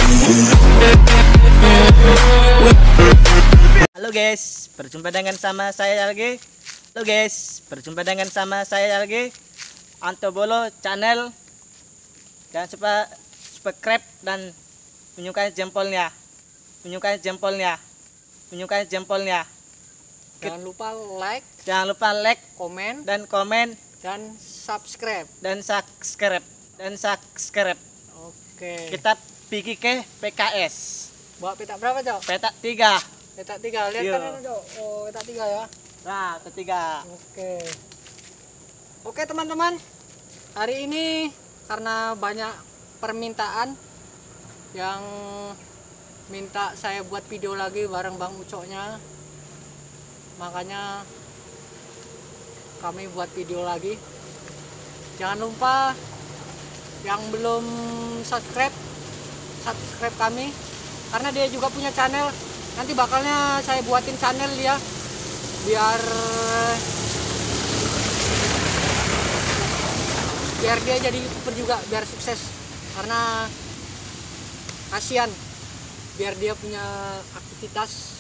Halo guys, berjumpa dengan sama saya lagi. Halo guys, berjumpa dengan sama saya lagi. Antobolo channel. Jangan lupa subscribe dan bunyikan jempolnya. Bunyikan jempolnya. Bunyikan jempolnya. Jangan lupa like, Jangan lupa like, komen, komen dan subscribe. dan subscribe dan subscribe. Oke. Kita pergi ke PKS. Bawa petak berapa, Cok? Petak 3. Petak 3. Lihat Iya. kanan, Cok. Oh, petak 3 ya. Nah, ketiga. Oke. Oke, teman-teman. Hari ini karena banyak permintaan yang minta saya buat video lagi bareng Bang Ucoknya. Makanya kami buat video lagi. Jangan lupa yang belum subscribe kami, karena dia juga punya channel. Nanti bakalnya saya buatin channel dia biar dia jadi YouTuber juga, biar sukses. Karena kasihan, biar dia punya aktivitas.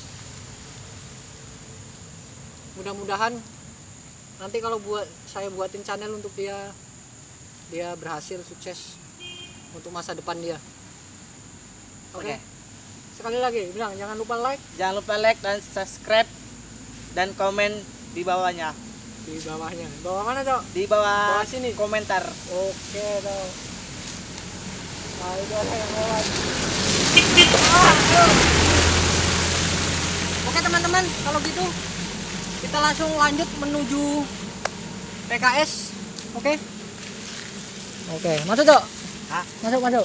Mudah-mudahan nanti kalau saya buatin channel untuk dia berhasil, sukses untuk masa depan dia. Oke. Sekali lagi bilang jangan lupa like. Jangan lupa like dan subscribe dan komen di bawahnya. Di bawahnya. Bawah mana, Cok? Di bawah sini. komentar. Oke, Cok. Nah, itu ada yang lewat. Oke, teman-teman, kalau gitu kita langsung lanjut menuju PKS. Oke? Oke, masuk, Cok. Hah? Masuk.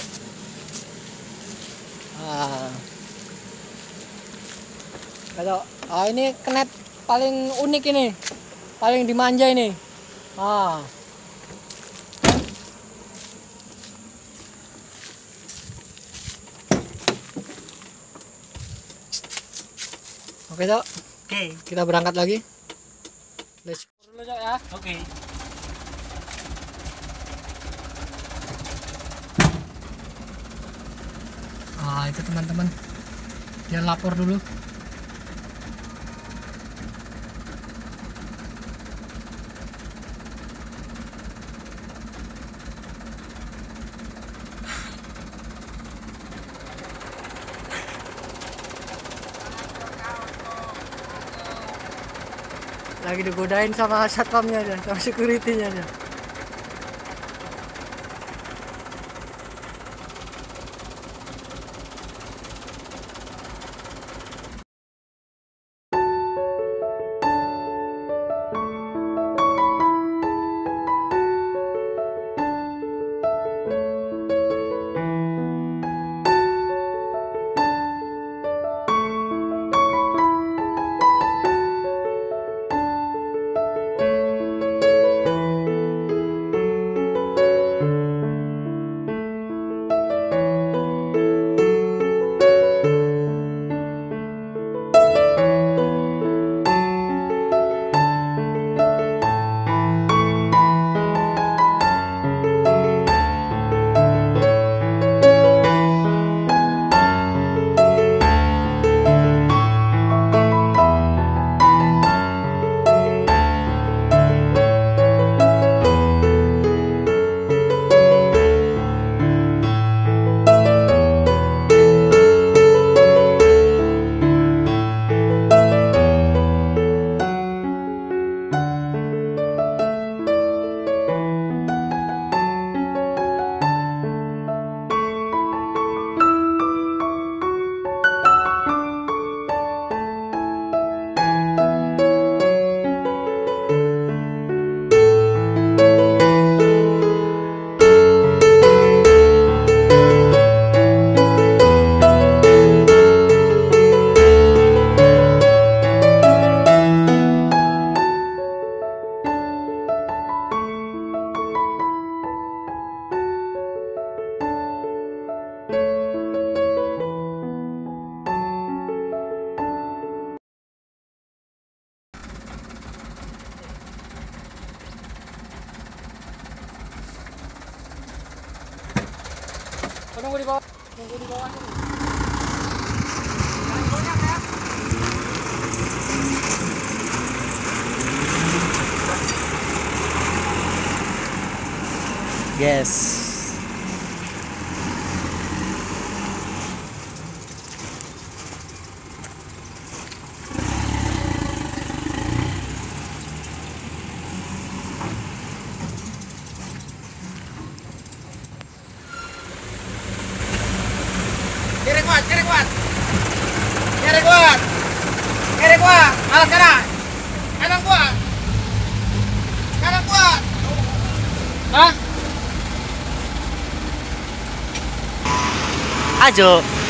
Ini kenet paling unik ini, paling dimanja ini. Oke, Cok. Oke. Kita berangkat lagi. Let's go dulu, Cok, ya. Oke. Itu teman-teman, dia lapor dulu. Lagi digodain sama satpamnya aja, sama security-nya aja. Tunggu di bawah. Tunggu di bawah dulu. Jangan banyak ya. Guys. Kiri kuat, kiri kuat. Kiri kuat. Kiri kuat. Alas kanan. Kanan kuat. Kanan kuat. Hah? Ajo.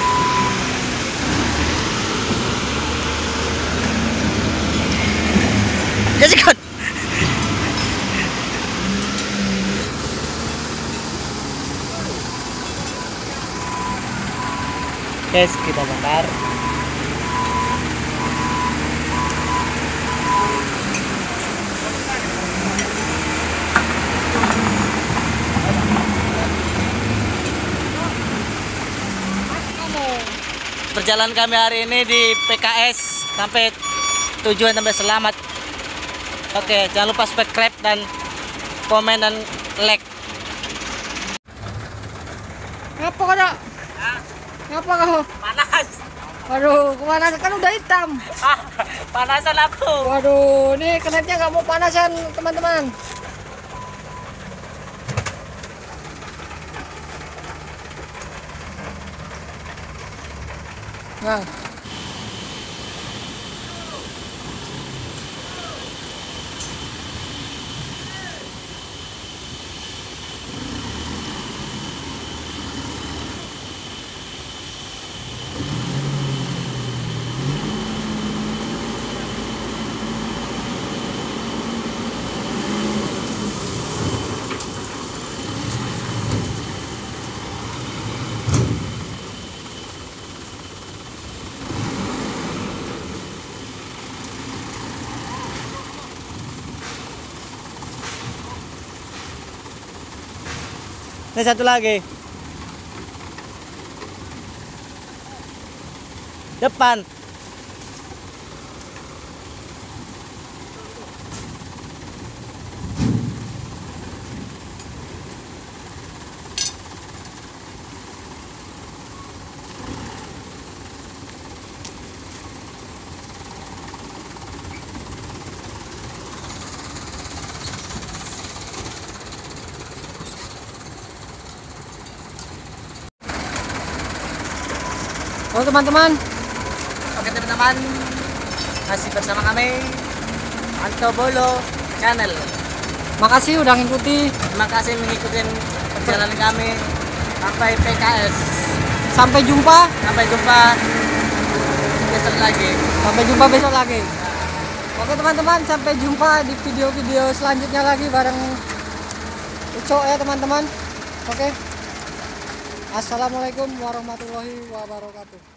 Ya sikot. Guys, kita bakar. Perjalanan kami hari ini di PKS sampai tujuan sampai selamat. Oke, jangan lupa subscribe dan komen dan like. Ngapa kau tak? Ngapa kau? Panas. Waduh, kemana kan udah hitam. Panasan aku. Waduh, ini kenetnya nggak mau panasan teman-teman. Nah, Ini satu lagi. Depan. halo teman-teman. Oke teman-teman, masih bersama kami Antobolo Channel. Makasih udah ngikuti. Terima kasih mengikuti perjalanan kami sampai PKS. Sampai jumpa. Sampai jumpa besok lagi. Sampai jumpa besok lagi. Oke teman-teman, sampai jumpa di video-video selanjutnya lagi bareng Uco ya teman-teman. Oke. Assalamualaikum warahmatullahi wabarakatuh.